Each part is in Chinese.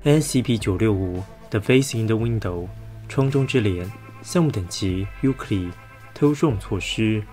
SCP-965 The Face in the Window 窗中之脸项目等级 Euclid 特殊使用措施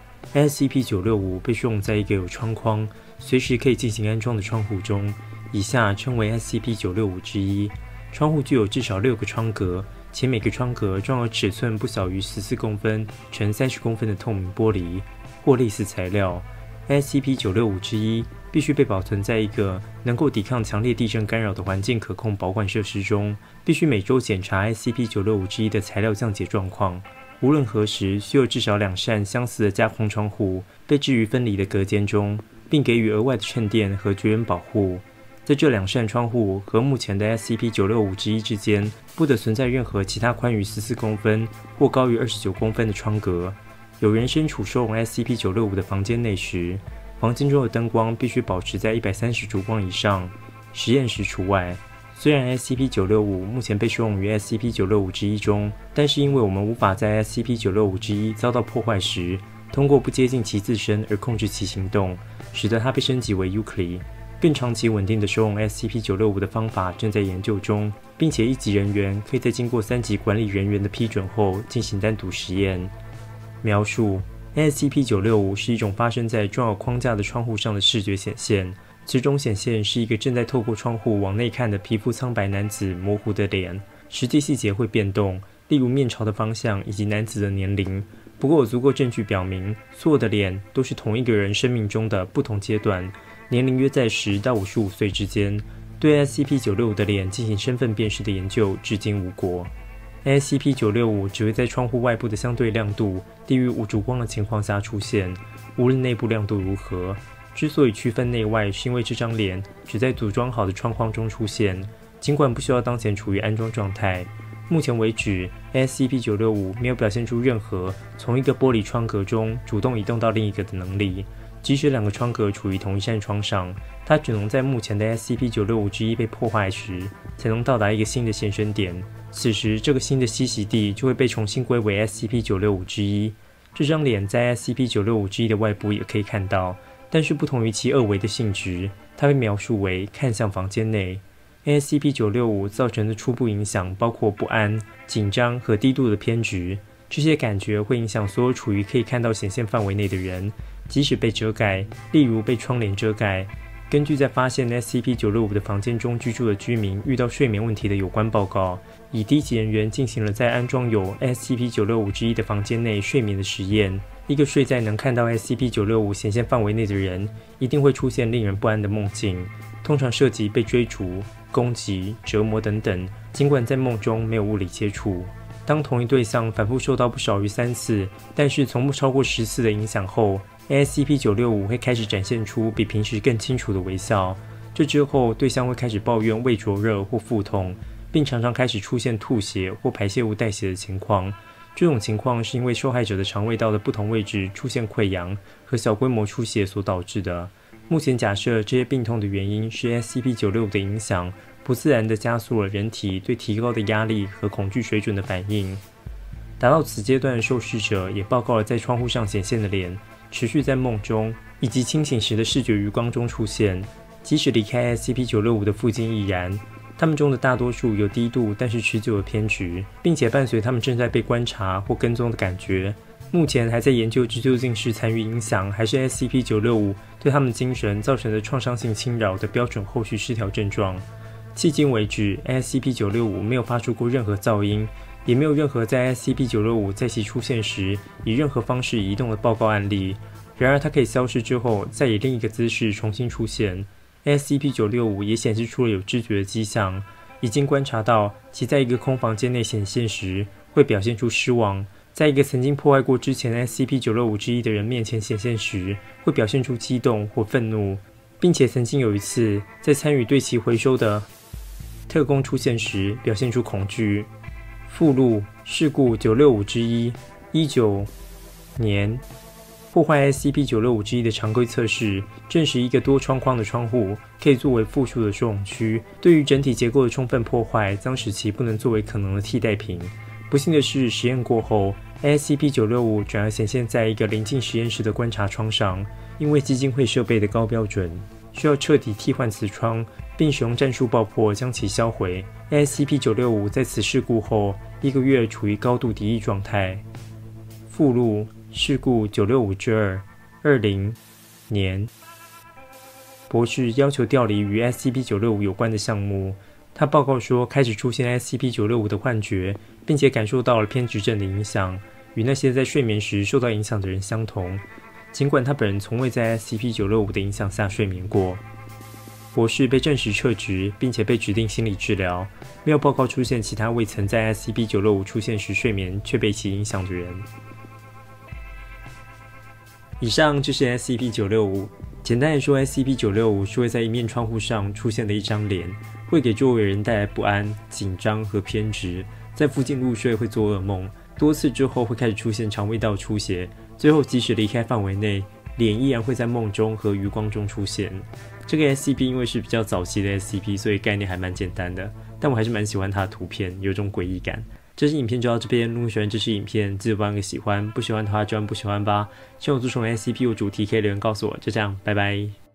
SCP-965 被使用在一个有窗框、随时可以进行安装的窗户中，以下称为 SCP-965 之一。窗户具有至少6个窗格，且每个窗格装有尺寸不小于14公分乘30公分的透明玻璃或类似材料。SCP-965 之一必须被保存在一个能够抵抗强烈地震干扰的环境可控保管设施中，必须每周检查 SCP-965 之一的材料降解状况。无论何时，需有至少2扇相似的架空窗户被置于分离的隔间中，并给予额外的衬垫和绝缘保护。在这2扇窗户和目前的 SCP-965 之一之间，不得存在任何其他宽于14公分或高于29公分的窗格。有人身处收容 SCP-965 的房间内时，房间中的灯光必须保持在130烛光以上，实验时除外。虽然 SCP-965 目前被收容于 SCP-965 之一中，但是因为我们无法在 SCP-965 之一遭到破坏时，通过不接近其自身而控制其行动，使得它被升级为 Euclid。更长期稳定的收容 SCP-965 的方法正在研究中，并且1级人员可以在经过3级管理人员的批准后进行单独实验。描述 SCP-965 是一种发生在装有框架的窗户上的视觉显现，此种显现是一个正在透过窗户往内看的皮肤苍白男子模糊的脸，实际细节会变动，例如面朝的方向以及男子的年龄。不过有足够证据表明，所有的脸都是同一个人生命中的不同阶段，年龄约在10到55岁之间。对 SCP-965 的脸进行身份辨识的研究至今无果。SCP-965 只会在窗户外部的相对亮度低于5烛光的情况下出现，无论内部亮度如何。之所以区分内外，是因为这张脸只在组装好的窗框中出现，尽管不需要当前处于安装状态。目前为止 ，SCP-965 没有表现出任何从一个玻璃窗格中主动移动到另一个的能力。即使2个窗格处于同一扇窗上，它只能在目前的 SCP-965 之一被破坏时，才能到达一个新的现身点。此时，这个新的栖息地就会被重新归为 SCP-965 之一。这张脸在 SCP-965 之一的外部也可以看到，但是不同于其2维的性质，它被描述为看向房间内。SCP-965 造成的初步影响包括不安、紧张和低度的偏执，这些感觉会影响所有处于可以看到显现范围内的人，即使被遮盖，例如被窗帘遮盖。根据在发现 SCP-965 的房间中居住的居民遇到睡眠问题的有关报告，以低级人员进行了在安装有 SCP-965 之一的房间内睡眠的实验。一个睡在能看到 SCP-965 显现范围内的人，一定会出现令人不安的梦境，通常涉及被追逐、攻击、折磨等等，尽管在梦中没有物理接触。当同一对象反复受到不少于3次，但是从不超过10次的影响后， SCP-965 会开始展现出比平时更清楚的微笑。这之后，对象会开始抱怨胃灼热或腹痛，并常常开始出现吐血或排泄物带血的情况。这种情况是因为受害者的肠胃道的不同位置出现溃疡和小规模出血所导致的。目前假设这些病痛的原因是 SCP-965 的影响，不自然地加速了人体对提高的压力和恐惧水准的反应。达到此阶段的受试者也报告了在窗户上显现的脸持续在梦中以及清醒时的视觉余光中出现，即使离开 SCP-965 的附近亦然。他们中的大多数有低度但是持久的偏执，并且伴随他们正在被观察或跟踪的感觉。目前还在研究这究竟是残余影响还是 SCP-965 对他们精神造成的创伤性侵扰的标准后续失调症状。迄今为止 SCP-965 没有发出过任何噪音，也没有任何在 SCP-965 在其出现时以任何方式移动的报告案例。然而它可以消失之后再以另一个姿势重新出现。SCP-965 也显示出了有知觉的迹象，已经观察到其在一个空房间内显现时会表现出失望，在一个曾经破坏过之前 SCP-965 之一的人面前显现时会表现出激动或愤怒，并且曾经有一次在参与对其回收的特工出现时表现出恐惧。附录事故965之一19年破坏 SCP-965 之一的常规测试证实，一个多窗框的窗户可以作为复数的收容区，对于整体结构的充分破坏将使其不能作为可能的替代品。不幸的是，实验过后 SCP-965 转而显现在一个临近实验室的观察窗上。因为基金会设备的高标准， 需要彻底替换磁窗，并使用战术爆破将其销毁。ASCP-965 在此事故后1个月处于高度敌意状态。附录：事故965-2，20年。博士要求调离与 SCP-965 有关的项目。他报告说，开始出现 SCP-965 的幻觉，并且感受到了偏执症的影响，与那些在睡眠时受到影响的人相同。尽管他本人从未在 SCP-965 的影响下睡眠过。博士被证实撤职，并且被指定心理治疗，没有报告出现其他未曾在 SCP-965 出现时睡眠却被其影响的人。以上就是 SCP-965。简单来说， SCP-965 是会在一面窗户上出现的一张脸，会给周围人带来不安、紧张和偏执，在附近入睡会做噩梦，多次之后会开始出现肠胃道出血，最后即使离开范围内，脸依然会在梦中和余光中出现。这个 SCP 因为是比较早期的 SCP， 所以概念还蛮简单的，但我还是蛮喜欢它的图片，有种诡异感。这期影片就到这边，如果喜欢这期影片，记得帮个喜欢，不喜欢的话就按不喜欢吧。希望我做什么 SCP 或主题可以留言告诉我，就这样，拜拜。